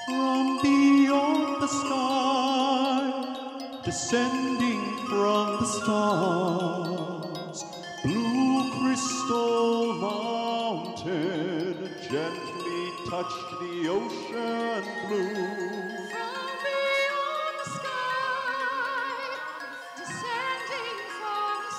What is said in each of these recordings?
From beyond the sky, descending from the stars, blue crystal mountain gently touched the ocean blue. From beyond the sky, descending from the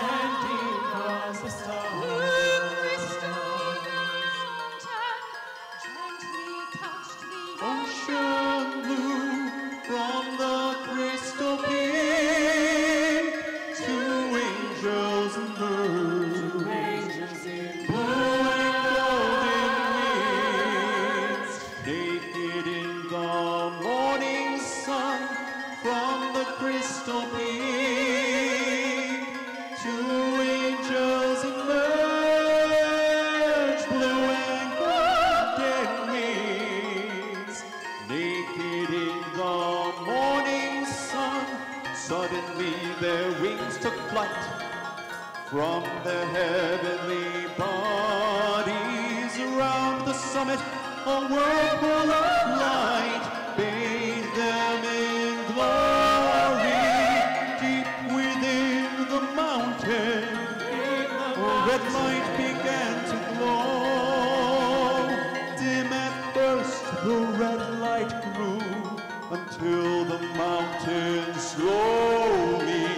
stars, blue crystal mountain gently touched the Ocean blue from the crystal peak, two angels emerged, blue and golden wings, naked in the morning sun. From the crystal peak, two angels emerged, blue and golden wings, naked in the morning sun. Suddenly their wings took flight from their heavenly bodies. Around the summit, a whirlpool of light bathed them in glory. Deep within the mountain, a red light began to glow. Dim at first, the red light grew until the mountain slowly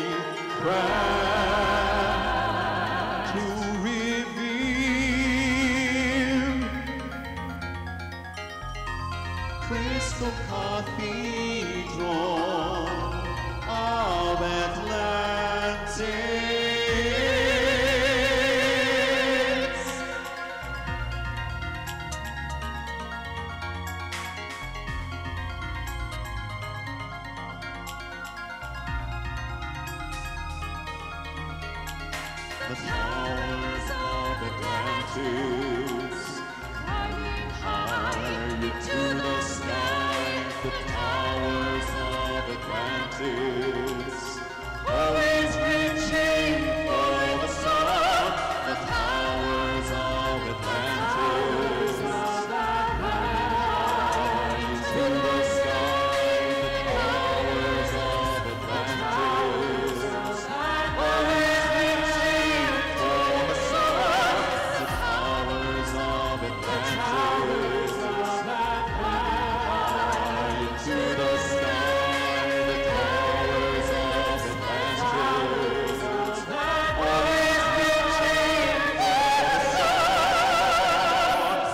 cracked to reveal Crystal Cathedral of Atlantis. The towers of Atlantis, climbing high to the sky. The towers of Atlantis, always reaching for the sun. The towers of Atlantis, high to the sky. The towers of Atlantis, always reaching for the sun. The towers of Atlantis, high to the sky. The towers of Atlantis, always reaching for the sun.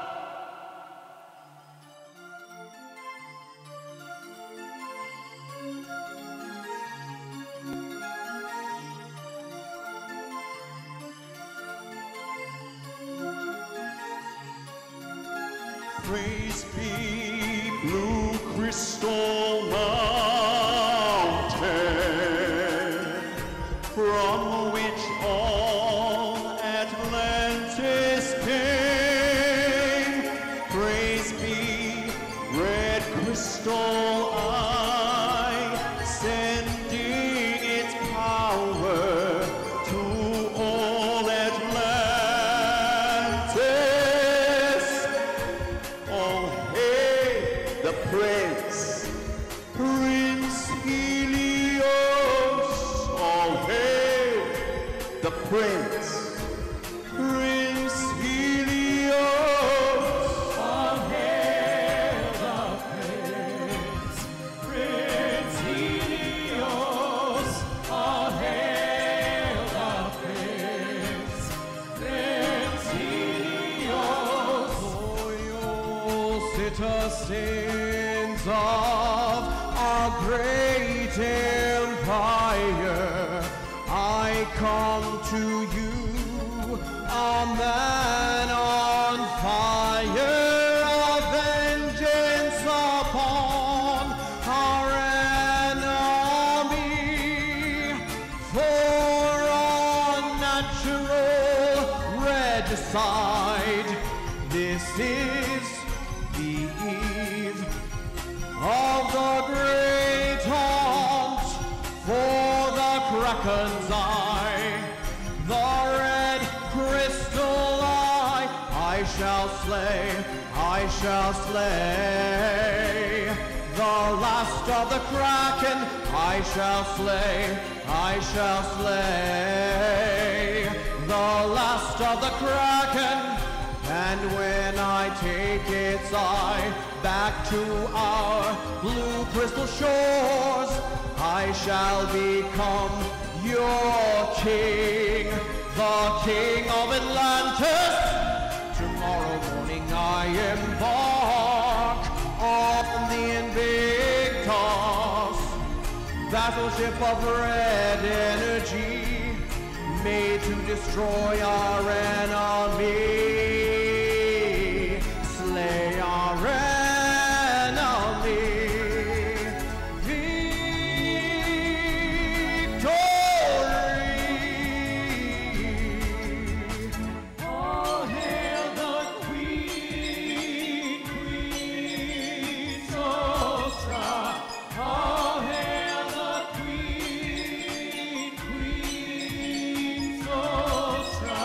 Praise be blue crystal mountain, from which all Atlantis came. Praise be red crystal eye, sending its power to all Atlantis. Oh, hey, the prince, Prince Helios. Oh, hey, the prince, Prince Helios. All hail the Prince, Prince Ethos. All hail the Prince, Prince Ethos. Loyal citizens of our great empire, I come to you, a man on fire, of vengeance upon our enemy, for unnatural regicide. This is the eve of the great hunt for the Kraken's eye, the red crystal eye. I shall slay, I shall slay. The last of the Kraken, I shall slay, I shall slay. The last of the Kraken. And when I take its eye back to our blue crystal shores, I shall become your king, the king of Atlantis. Tomorrow morning I embark on the Invictus, battleship of red energy, made to destroy our enemy. Slay our enemy. Victory! All hail the Queen, Queen Sostra. All hail the Queen, Queen Sostra.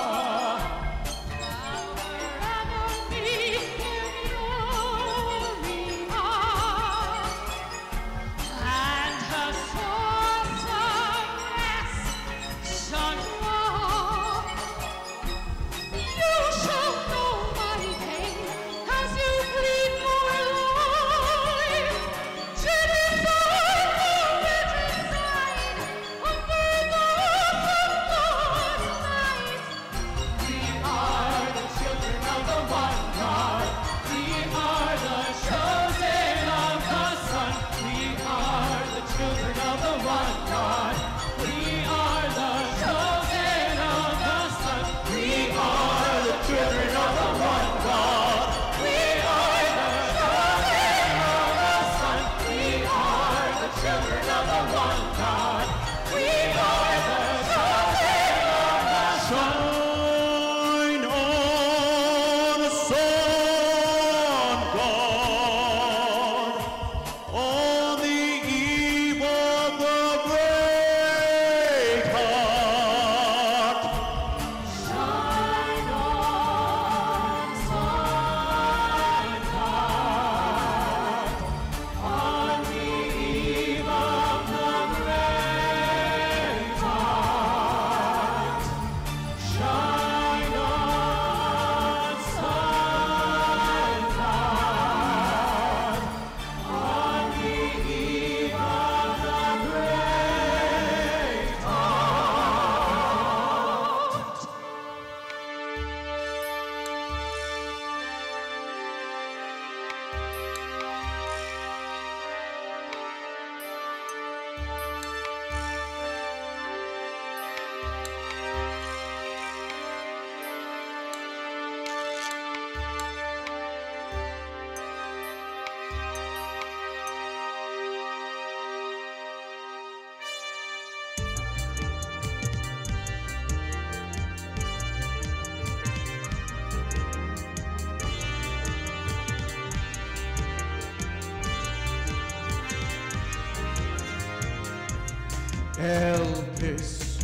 Elpis,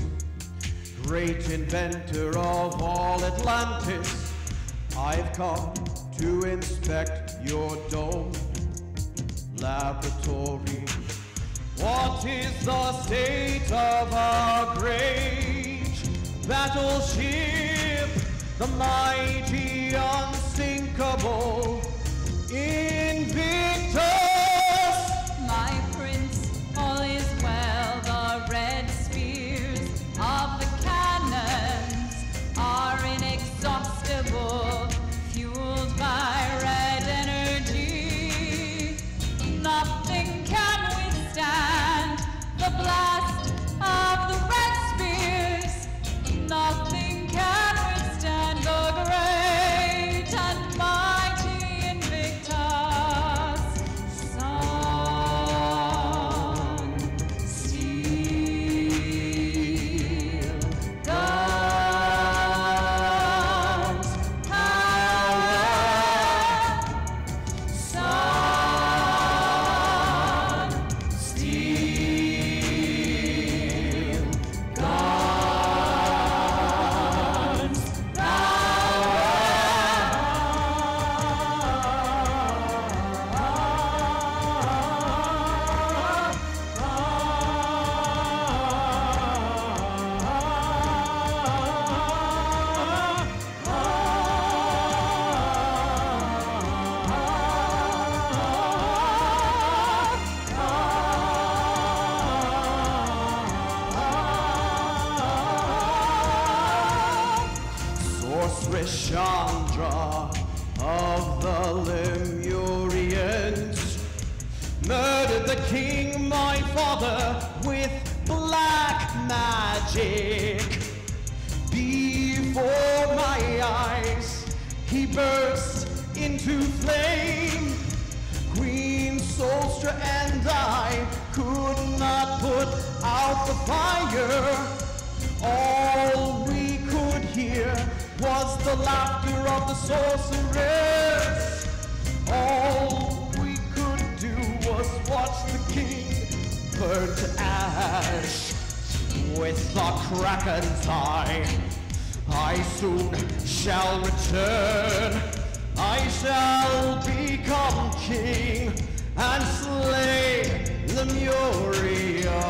great inventor of all Atlantis, I've come to inspect your dome laboratory. What is the state of our great battleship, the mighty unsinkable Invictus? My prince, all is well. The red spears of the cannons are inexhaustible, fueled by red energy. Nothing can withstand the blast of the red spears. Nothing can withstand the great of the Lemurians murdered the king, my father, with black magic. Before my eyes, he burst into flame. Queen Solstra and I could not put out the fire. All we could hear was the laughter of the sorcerers. All we could do was watch the king burn to ash. With the Kraken's eye, I soon shall return. I shall become king and slay Lemuria.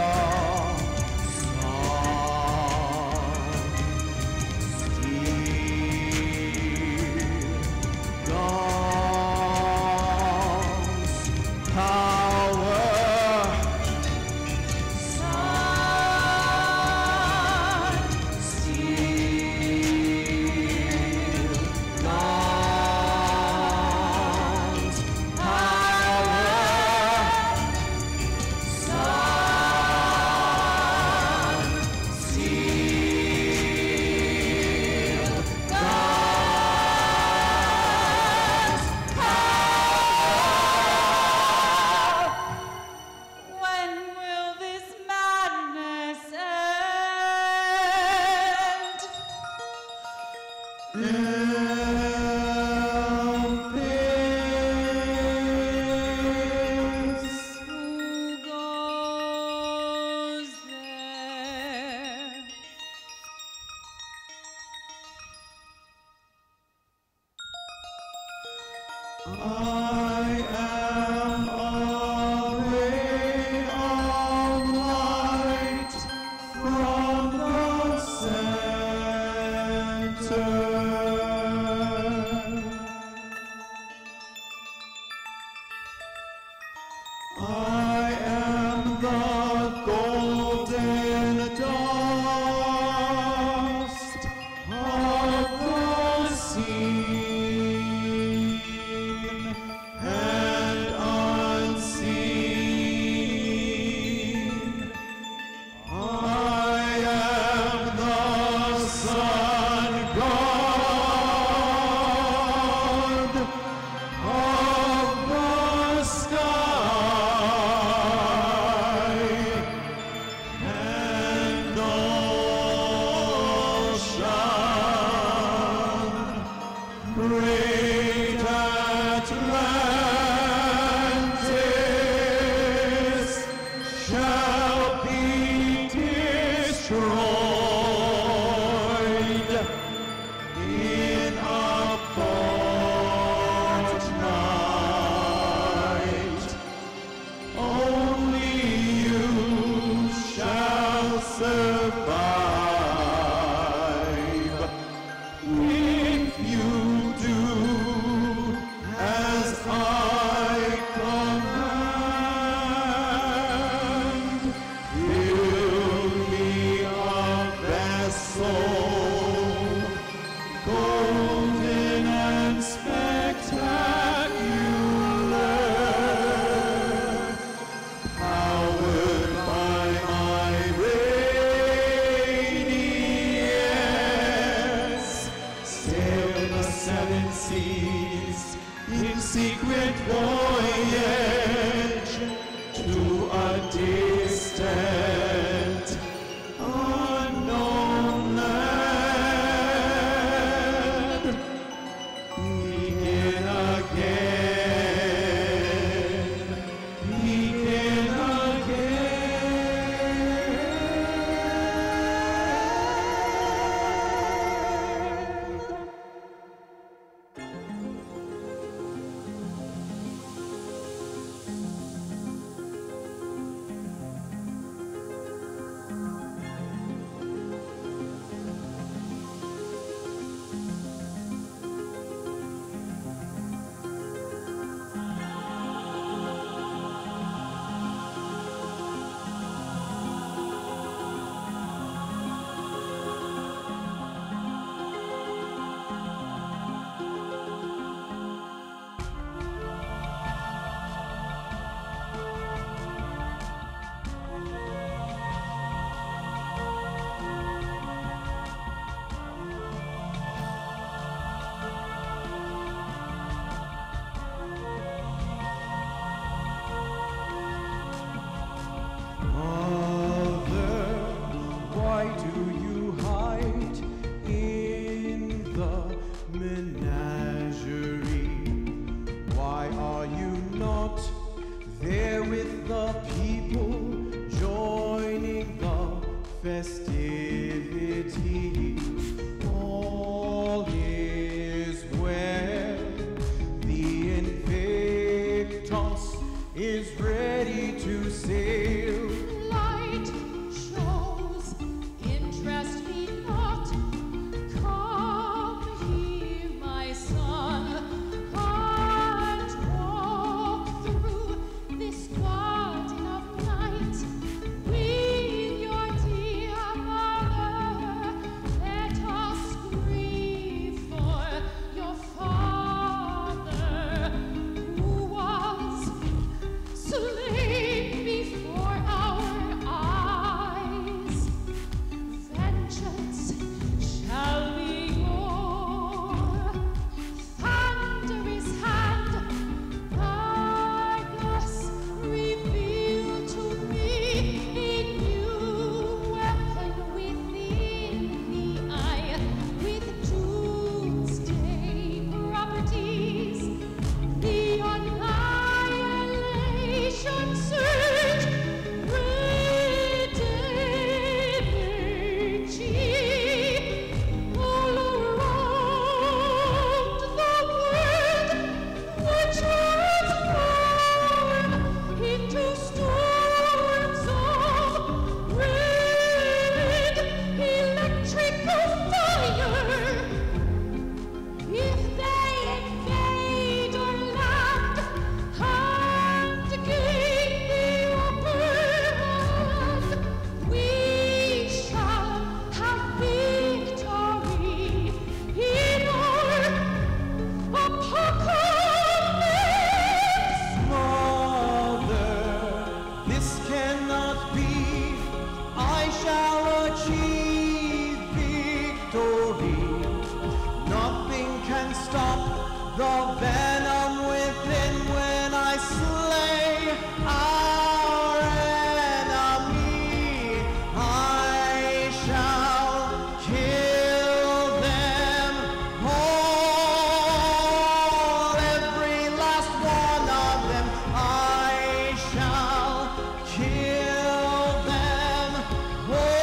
not there with the people, joining the festivity. All is well. The Invictus is ready to sail. Light shows, interest me not. Come here, my son, and walk through this garden of night with your dear mother. Let us grieve for your father who was slain before our eyes. Vengeance shall be yours. Thunderous hand, darkness, reveal to me a new weapon within the eye, with doomsday properties. The annihilation surge, red energy all around the world would transform into storms of red electrical fire. If they invade our land and gain the upper hand, we shall have victory in our apocalypse. Mother, this cannot be. I shall achieve victory. Nothing can stop the venom within when I slay our enemy. I shall kill them all, every last one of them. I shall kill them all.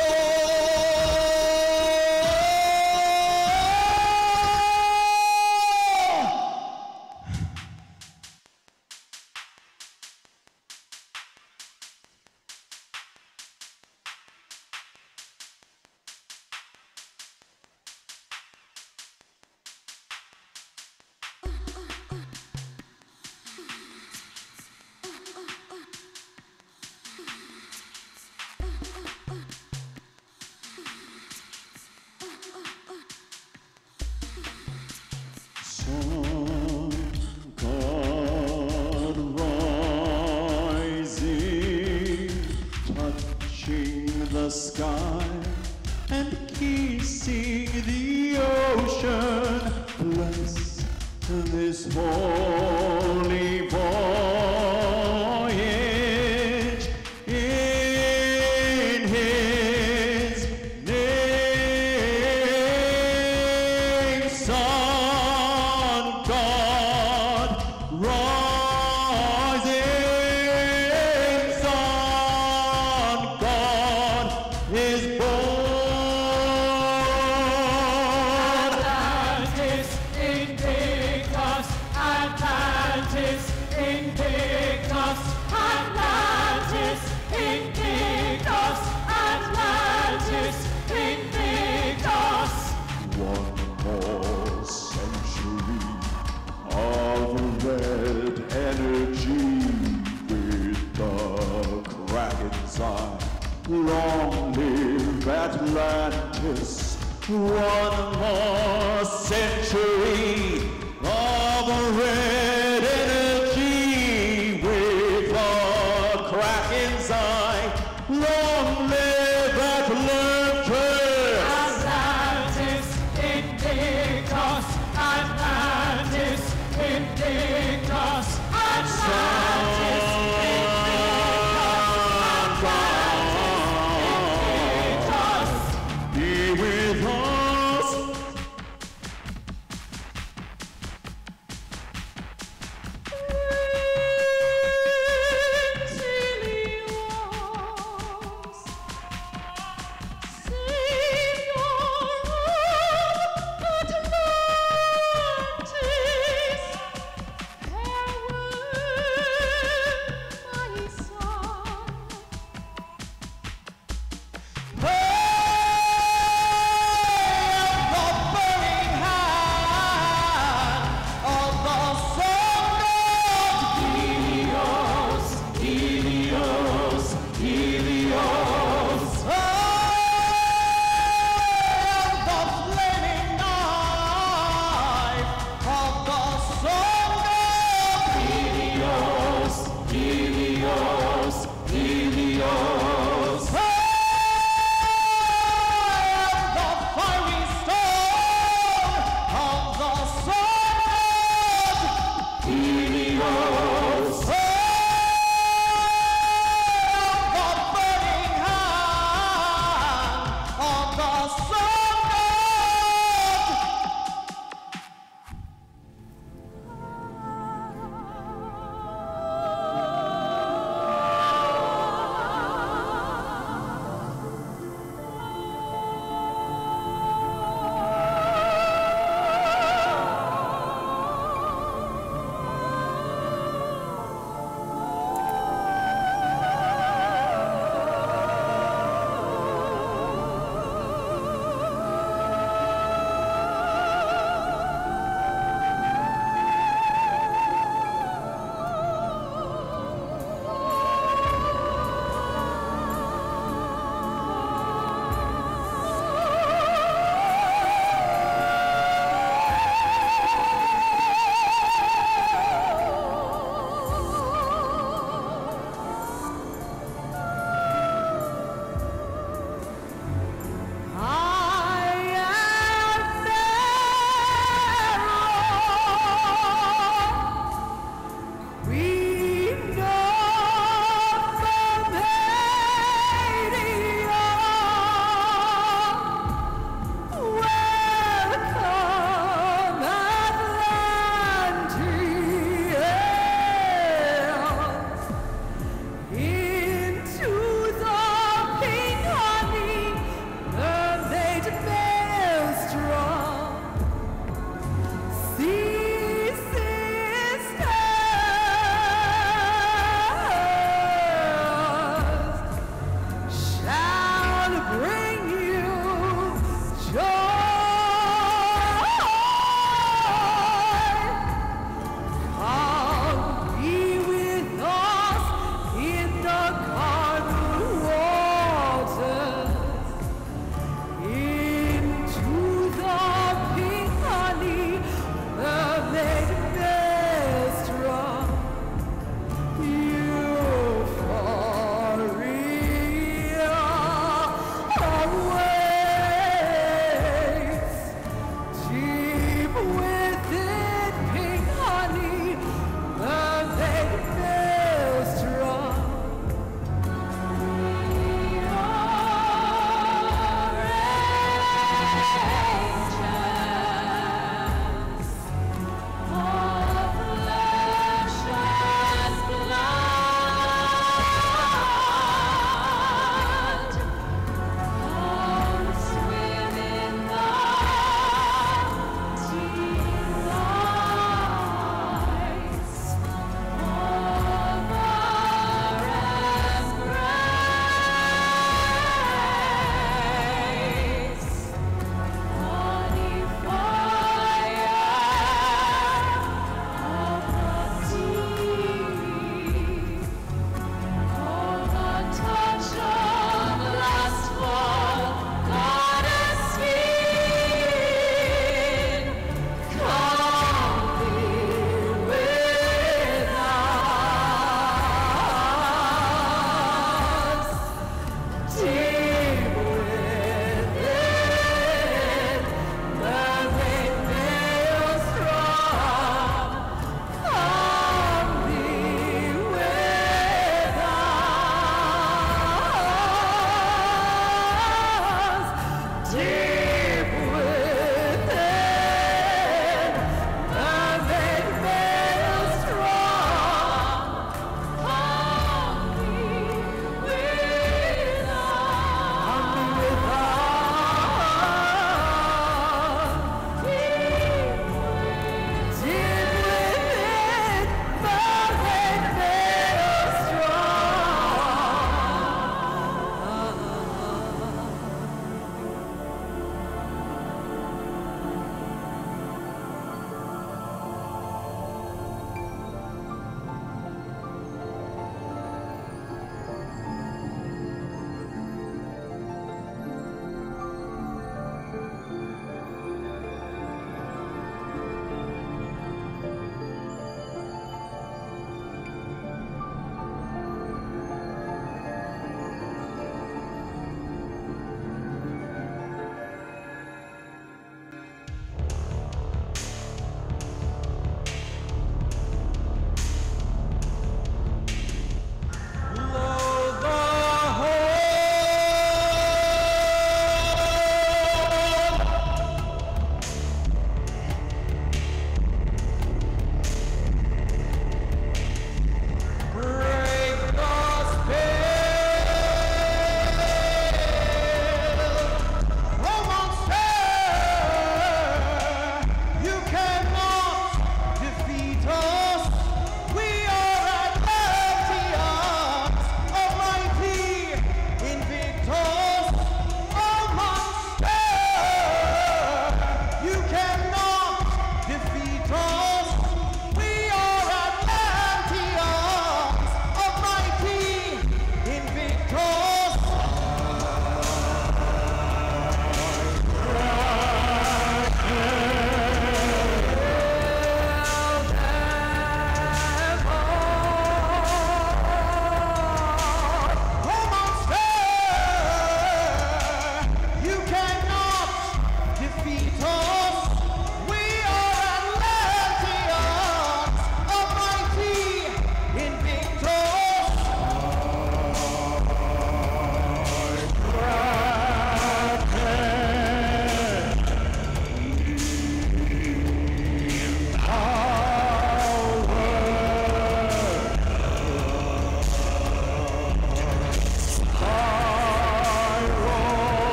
Sun God rising, touching the sky and kissing the ocean. Bless this holy voyage in His name. Sun God rising, Sun God is born. Atlantis, Invictus, Atlantis, Invictus, Atlantis, Invictus, Atlantis, Invictus. One more century of red energy with the Kraken's eye. Long live Atlantis. One more century of red energy with the Kraken's eye. Long live Atlantis. Atlantis, Invictus, Atlantis, Invictus, Atlantis, Invictus, Atlantis, Invictus. Be with us.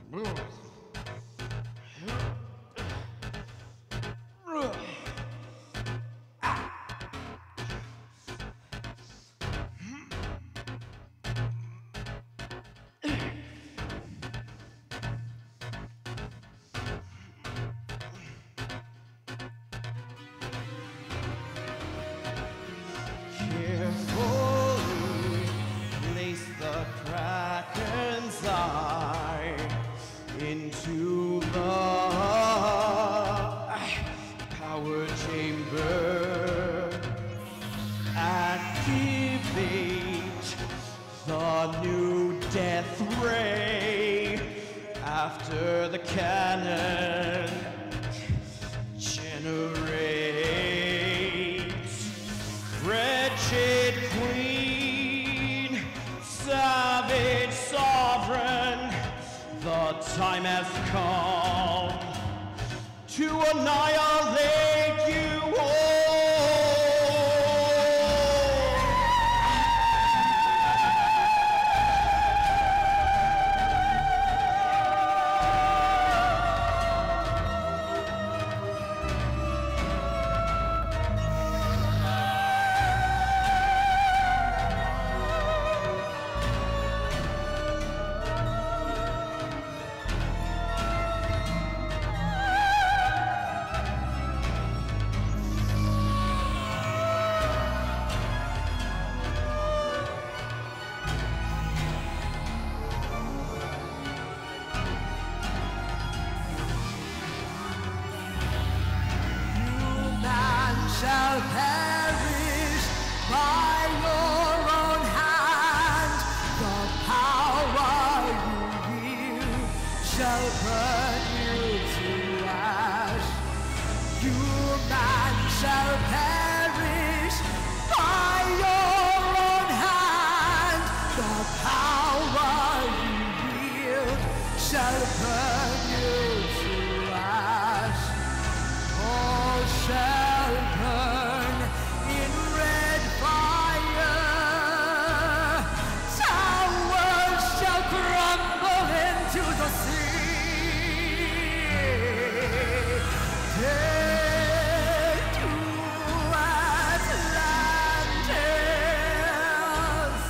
Carefully place the Kraken's eye into the power chamber. Activate the new death ray after the cannon generates. Wretched queen, savage sovereign, the time has come to annihilate you all. Shall perish by your own hand. The power you wield shall burn you to ash. Human shall perish by your own hand. The power you wield shall burn you to ash. All shall burn in red fire. Towers shall crumble into the sea. Dead to Atlantis.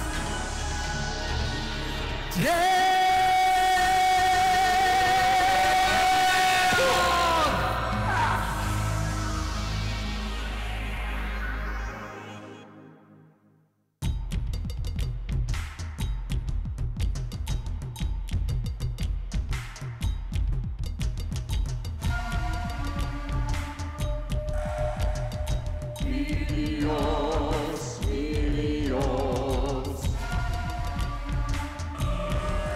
Dead. Helios, Helios.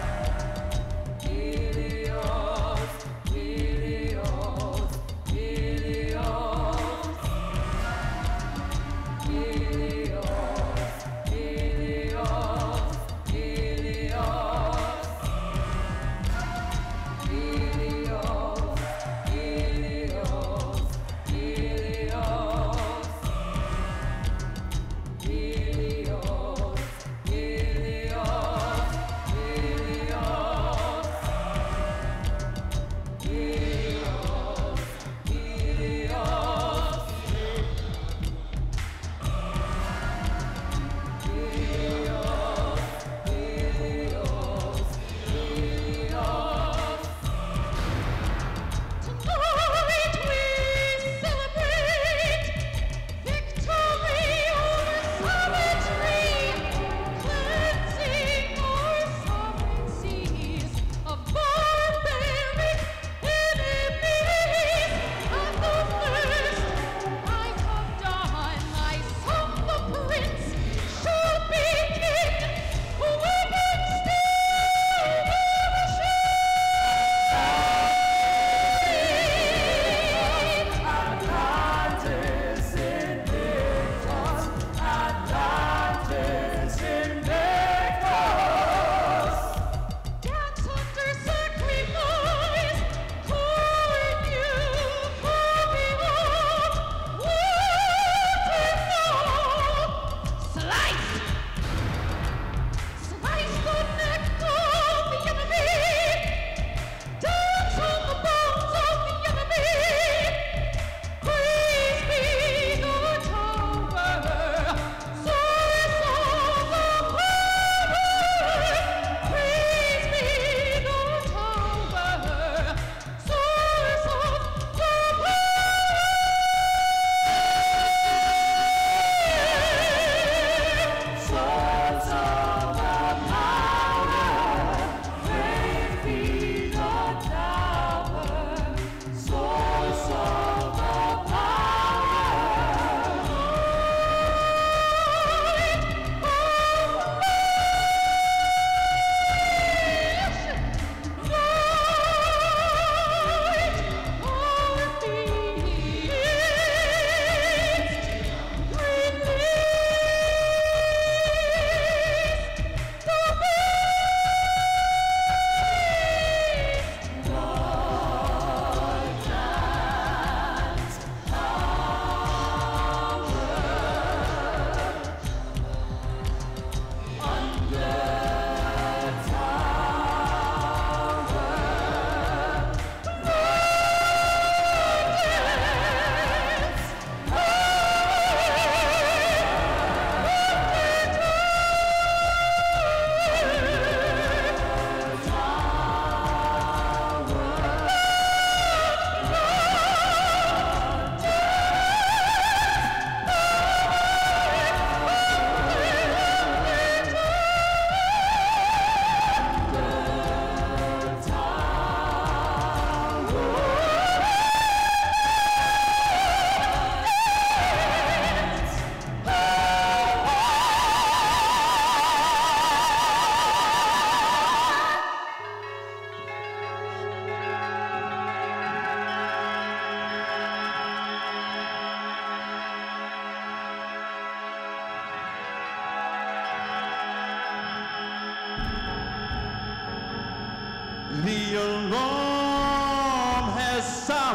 The alarm has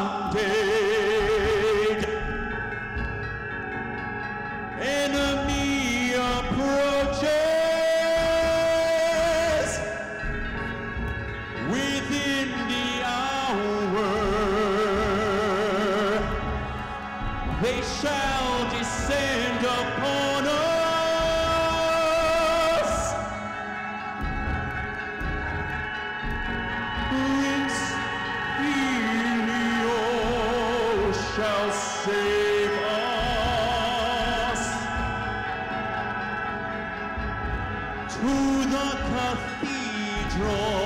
sounded. Enemy approaches. Within the hour, they shall descend upon us. Prince Helios shall save us. To the cathedral.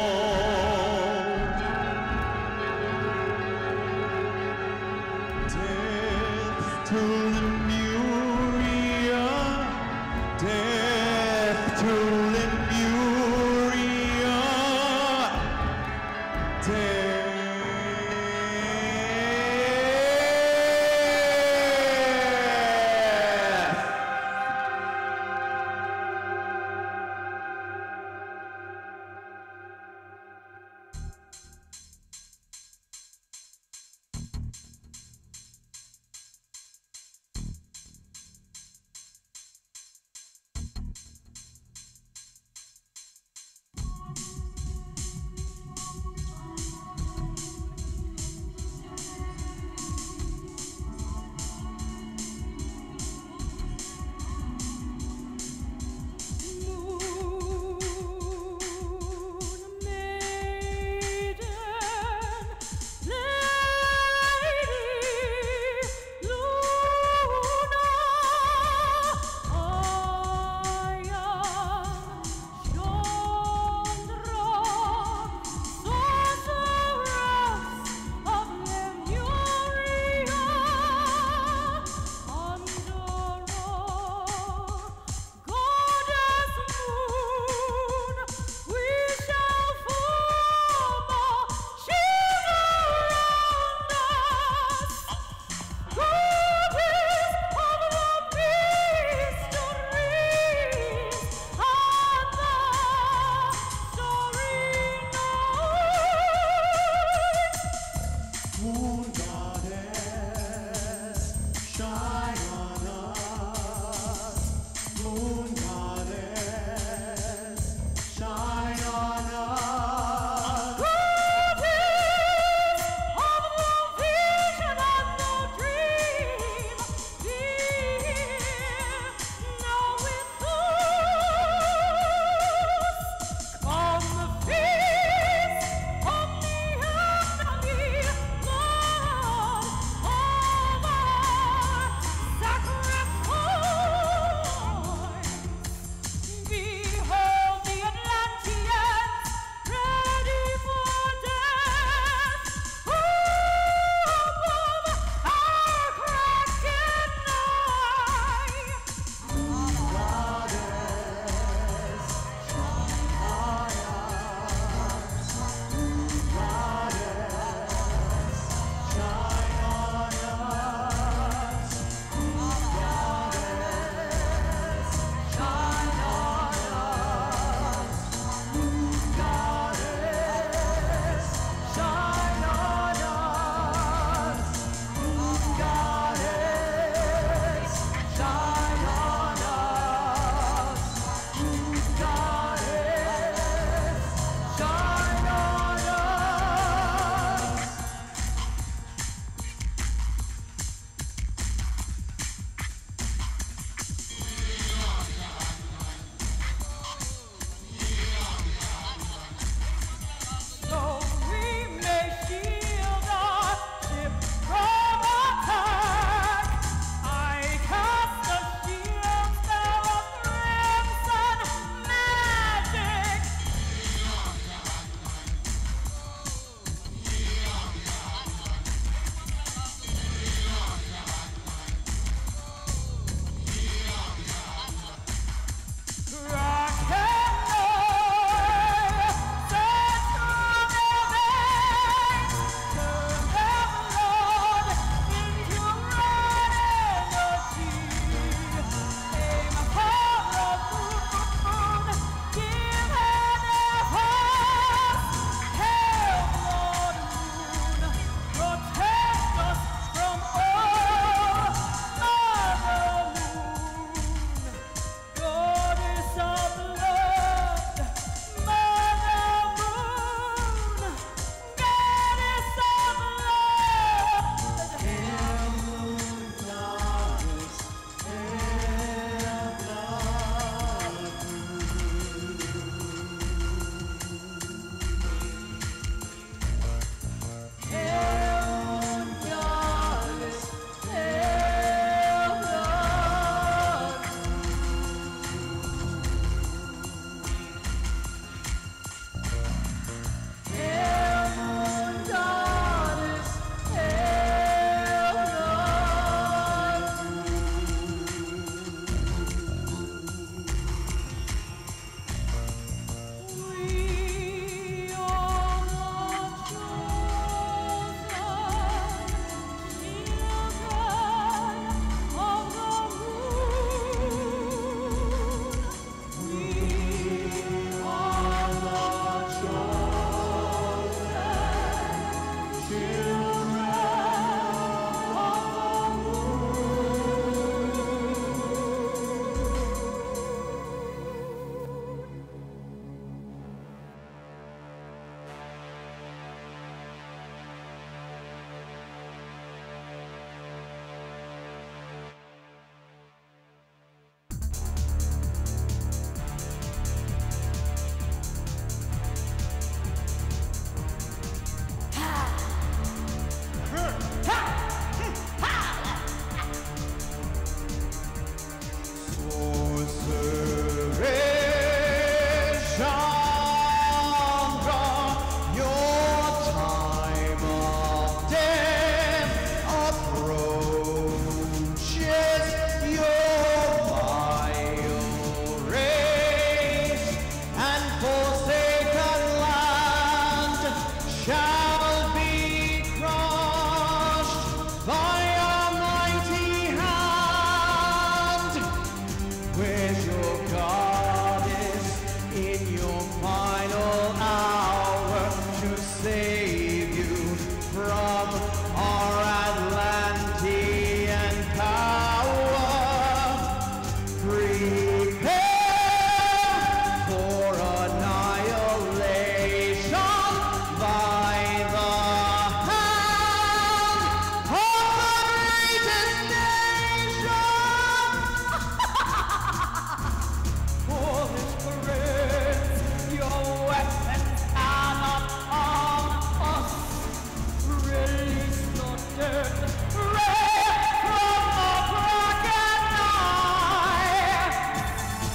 Death to Lemuria. Death to Lemuria. Death.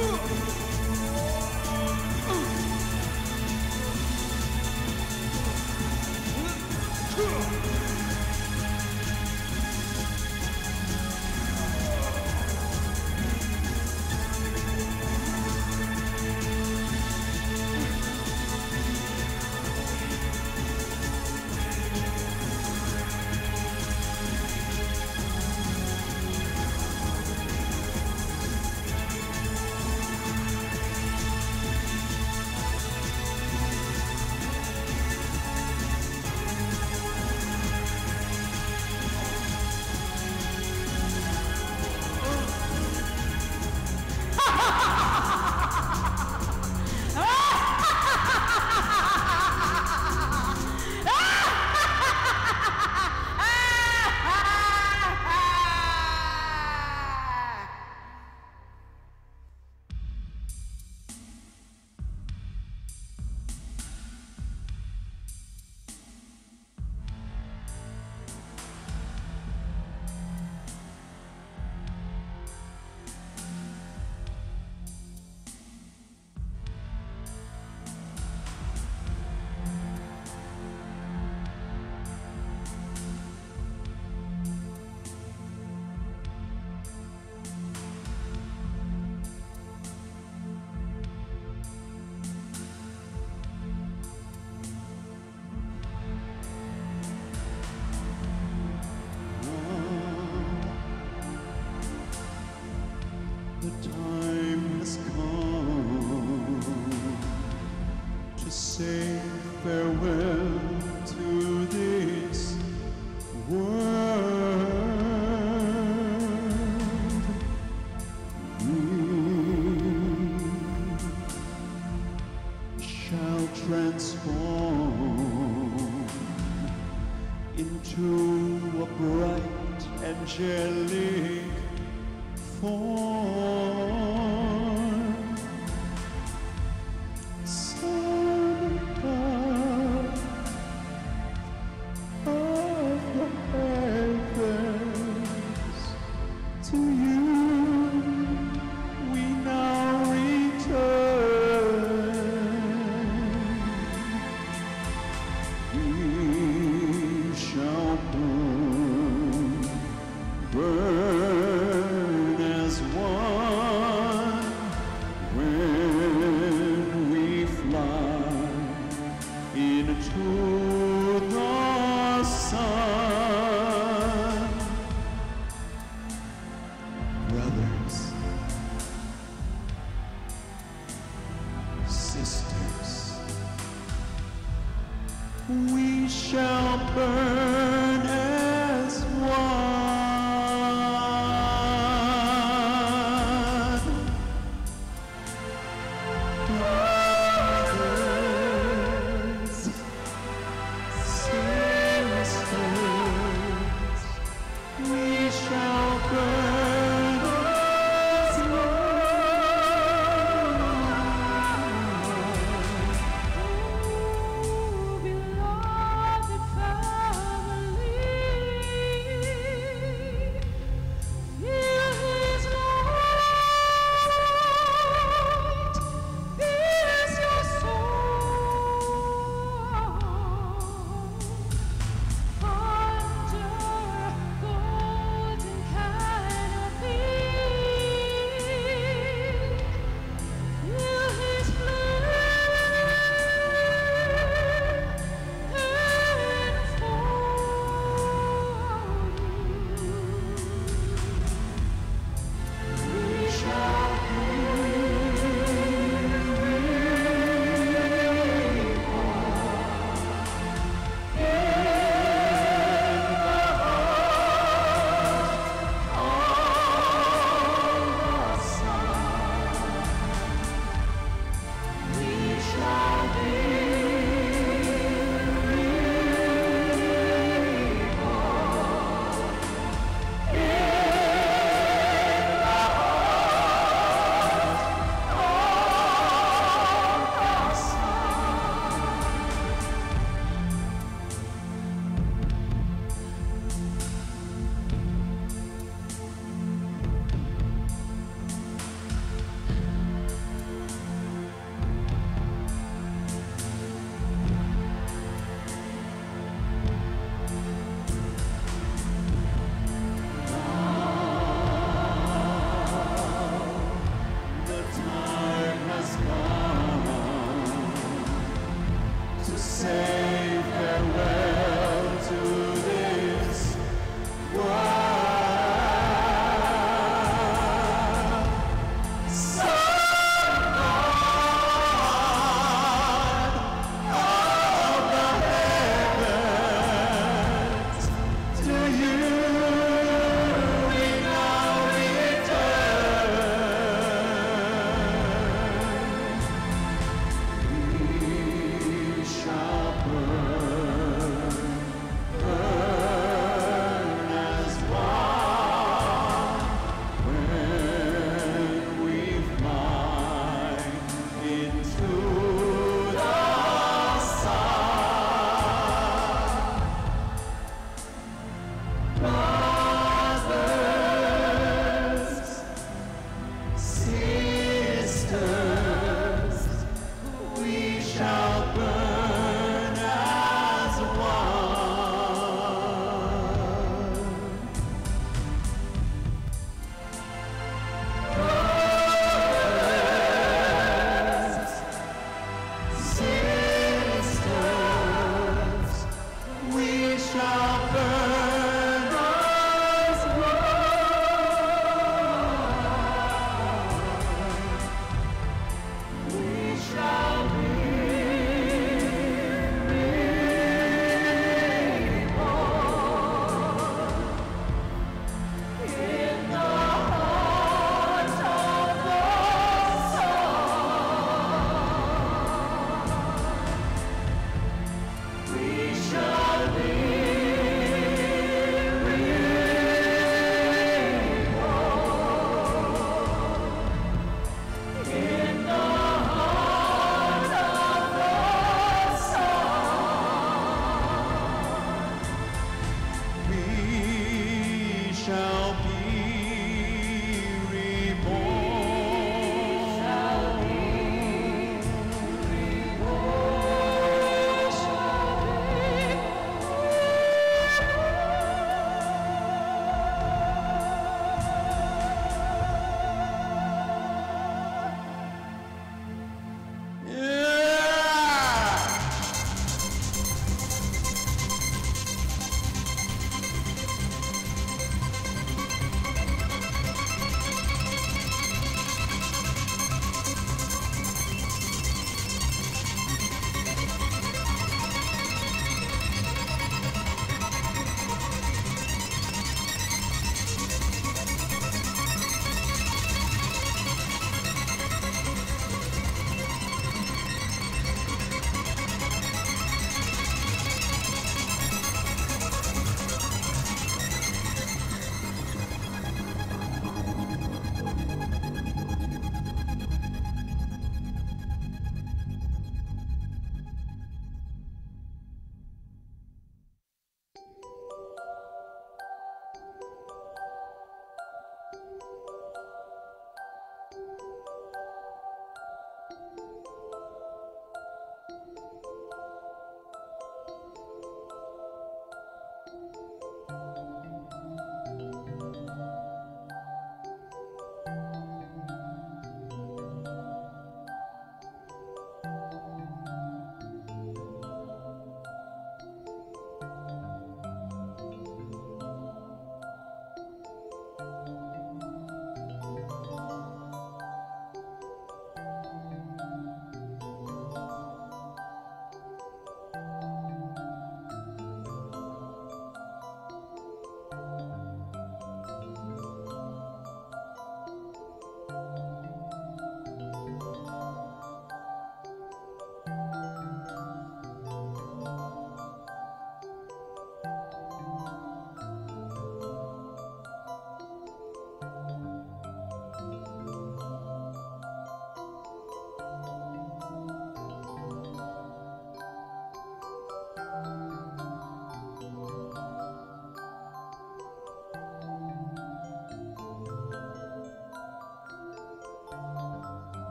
say farewell to this world. We shall transform into a bright angelic form. We shall burn